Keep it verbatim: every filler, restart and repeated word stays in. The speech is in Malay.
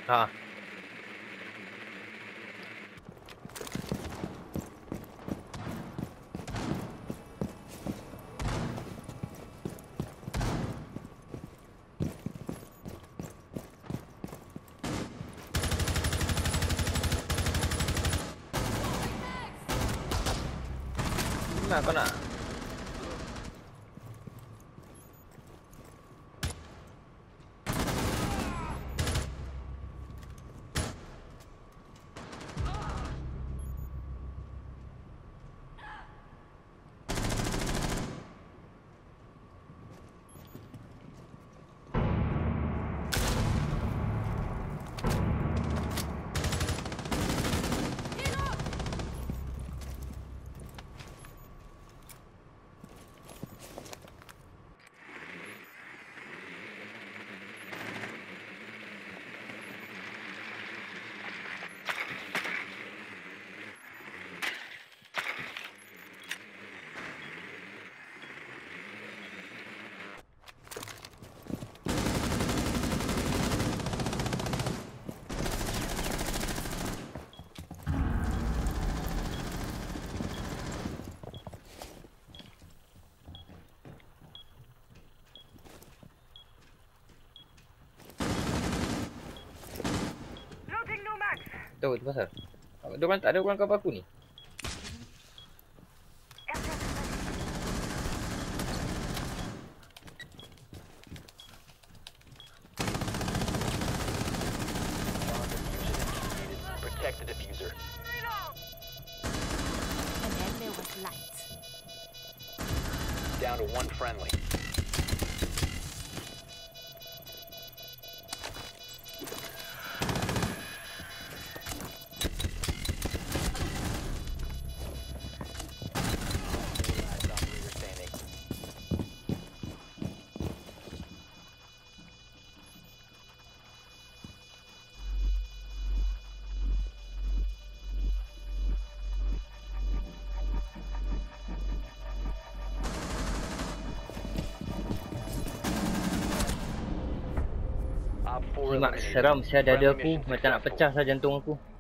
Ha. Nak kau nak? Tahu tu pasal. Ada orang tak ada orang cover aku ni. Protect the diffuser. And then there was light. Down to one friendly. Mak seram saya dada aku macam nak pecah sah jantung aku.